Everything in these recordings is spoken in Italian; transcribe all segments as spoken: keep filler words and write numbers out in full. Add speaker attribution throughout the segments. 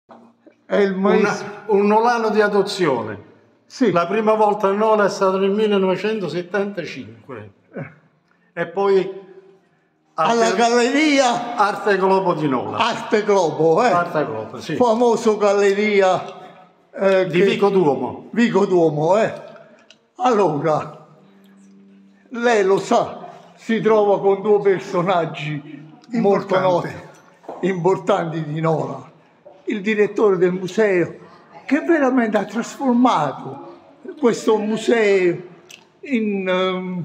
Speaker 1: È il maestro...
Speaker 2: Una, un nolano di adozione.
Speaker 1: Sì.
Speaker 2: La prima volta a Nola è stato nel millenovecentosettantacinque.
Speaker 1: Eh.
Speaker 2: E poi
Speaker 1: alla
Speaker 2: Arte,
Speaker 1: Galleria
Speaker 2: Arte Globo di Nola.
Speaker 1: Arte Globo, eh?
Speaker 2: Arte Globo, sì.
Speaker 1: Famoso galleria eh,
Speaker 2: di
Speaker 1: che...
Speaker 2: Vico Duomo.
Speaker 1: Vico Duomo, eh? Allora, lei lo sa, si trova con due personaggi molto noti, importanti di Nola. Il direttore del museo, che veramente ha trasformato questo museo in... Um,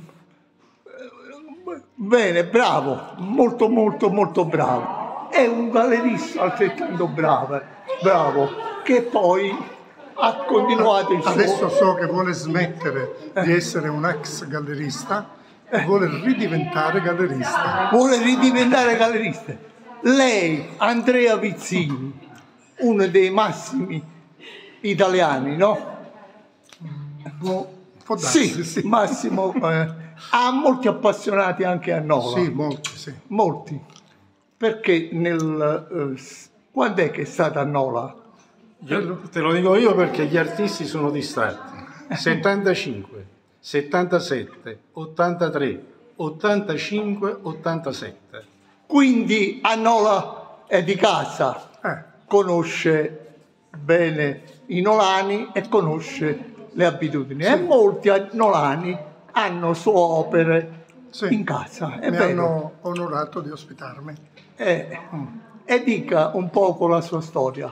Speaker 1: bene, bravo, molto molto molto bravo. È un gallerista altrettanto bravo, bravo, che poi ha continuato il suo...
Speaker 3: Adesso so che vuole smettere di essere un ex gallerista e vuole ridiventare gallerista.
Speaker 1: Vuole ridiventare gallerista. Lei, Andrea Vizzini, uno dei massimi italiani, no?
Speaker 3: Può, può darsi,
Speaker 1: sì,
Speaker 3: sì.
Speaker 1: Massimo eh, ha molti appassionati anche a Nola.
Speaker 3: Sì, molti, sì.
Speaker 1: Molti. Perché nel... Eh, quando è che è stata a Nola?
Speaker 2: Io te lo dico io perché gli artisti sono distratti. settantacinque, settantasette, ottantatré, ottantacinque, ottantasette.
Speaker 1: Quindi a Nola è di casa,
Speaker 3: Eh.
Speaker 1: conosce bene i nolani e conosce le abitudini.
Speaker 3: Sì.
Speaker 1: E molti nolani hanno sue opere
Speaker 3: Sì.
Speaker 1: in casa. È
Speaker 3: Mi
Speaker 1: vero.
Speaker 3: hanno onorato di ospitarmi.
Speaker 1: Eh, e dica un poco la sua storia.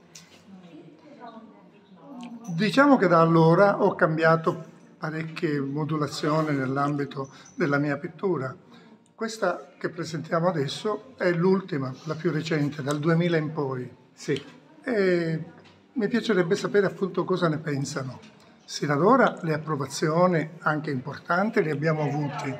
Speaker 3: Diciamo che da allora ho cambiato parecchie modulazioni nell'ambito della mia pittura. Questa che presentiamo adesso è l'ultima, la più recente, dal duemila in poi.
Speaker 1: Sì.
Speaker 3: E mi piacerebbe sapere appunto cosa ne pensano. Sino ad ora le approvazioni, anche importanti, le abbiamo avute.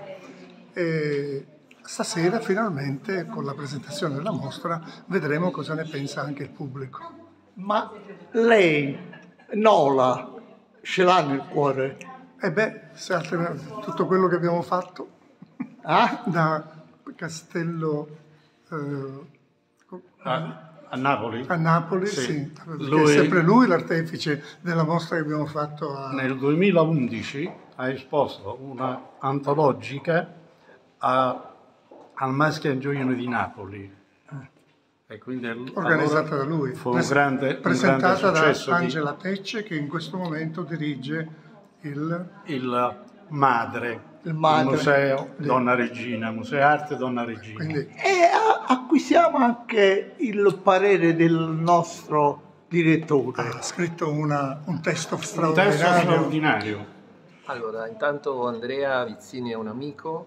Speaker 3: E stasera finalmente, con la presentazione della mostra, vedremo cosa ne pensa anche il pubblico.
Speaker 1: Ma lei, Nola, ce l'ha nel cuore?
Speaker 3: E beh, se altre- tutto quello che abbiamo fatto
Speaker 1: Ah?
Speaker 3: da Castello eh,
Speaker 2: A, a Napoli?
Speaker 3: a Napoli, sì,
Speaker 2: Sì.
Speaker 3: perché
Speaker 2: Lui-
Speaker 3: è sempre lui l'artefice della mostra che abbiamo fatto a...
Speaker 2: Nel duemilaundici ha esposto una antologica a, al Maschi e Gioiano di Napoli. E quindi
Speaker 3: organizzata
Speaker 2: allora
Speaker 3: da lui,
Speaker 2: fu un
Speaker 3: Pres-
Speaker 2: grande, un
Speaker 3: presentata
Speaker 2: grande successo
Speaker 3: da
Speaker 2: di-
Speaker 3: Angela Tecce, che in questo momento dirige il...
Speaker 2: il Madre,
Speaker 1: Il Madre.
Speaker 2: Museo Donna Regina, Museo Arte Donna Regina.
Speaker 3: Quindi,
Speaker 1: E a- acquisiamo anche il parere del nostro direttore.
Speaker 3: ha scritto una- un testo
Speaker 2: Un testo
Speaker 3: straordinario.
Speaker 2: straordinario.
Speaker 4: Allora, intanto Andrea Vizzini è un amico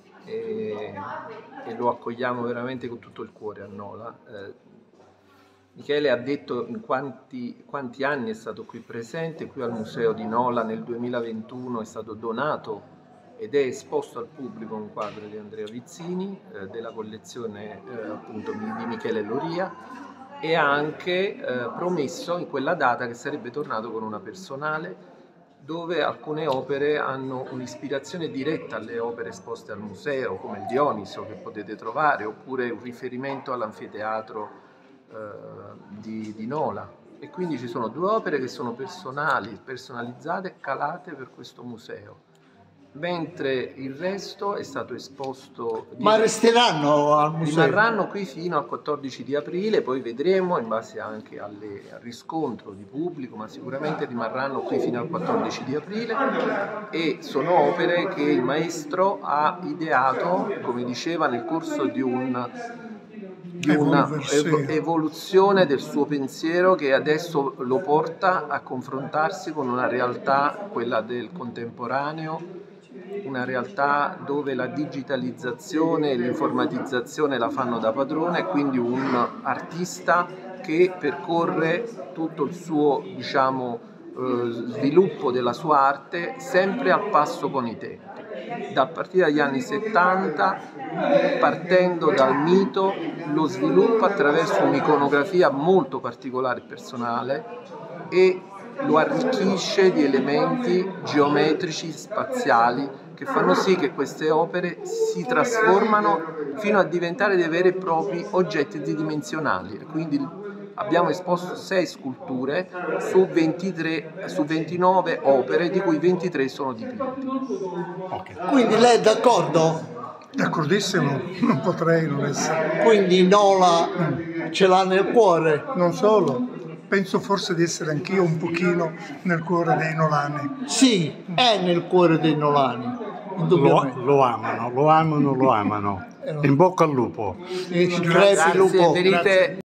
Speaker 4: e, e lo accogliamo veramente con tutto il cuore a Nola. Eh, Michele ha detto in quanti, quanti anni è stato qui presente, qui al Museo di Nola nel duemilaventuno è stato donato ed è esposto al pubblico un quadro di Andrea Vizzini eh, della collezione eh, appunto di Michele Loria, e ha anche eh, promesso in quella data che sarebbe tornato con una personale dove alcune opere hanno un'ispirazione diretta alle opere esposte al museo, come il Dioniso che potete trovare, oppure un riferimento all'anfiteatro eh, di, di Nola. E quindi ci sono due opere che sono personali, personalizzate e calate per questo museo, mentre il resto è stato esposto...
Speaker 1: Ma resteranno al museo?
Speaker 4: Rimarranno qui fino al quattordici di aprile, poi vedremo in base anche alle, al riscontro di pubblico, ma sicuramente rimarranno qui fino al quattordici di aprile, e sono opere che il maestro ha ideato, come diceva, nel corso di un... di una ev- evoluzione del suo pensiero che adesso lo porta a confrontarsi con una realtà, quella del contemporaneo, una realtà dove la digitalizzazione e l'informatizzazione la fanno da padrone, e quindi un artista che percorre tutto il suo, diciamo, eh, sviluppo della sua arte sempre al passo con i tempi. Da partire dagli anni settanta, partendo dal mito, lo sviluppa attraverso un'iconografia molto particolare e personale e lo arricchisce di elementi geometrici, spaziali, che fanno sì che queste opere si trasformano fino a diventare dei veri e propri oggetti tridimensionali. Quindi abbiamo esposto sei sculture su, ventitré, su ventinove opere, di cui ventitré sono dipinti.
Speaker 2: Ok.
Speaker 1: Quindi lei è d'accordo?
Speaker 3: D'accordissimo, non potrei non essere.
Speaker 1: Quindi Nola ce l'ha nel cuore?
Speaker 3: Non solo, penso forse di essere anch'io un pochino nel cuore dei nolani.
Speaker 1: Sì, è nel cuore dei nolani,
Speaker 2: Lo,
Speaker 1: indubbiamente.
Speaker 2: lo amano, lo amano, lo amano. In bocca al lupo.
Speaker 1: E crepi
Speaker 4: Grazie,
Speaker 1: lupo.
Speaker 4: venite,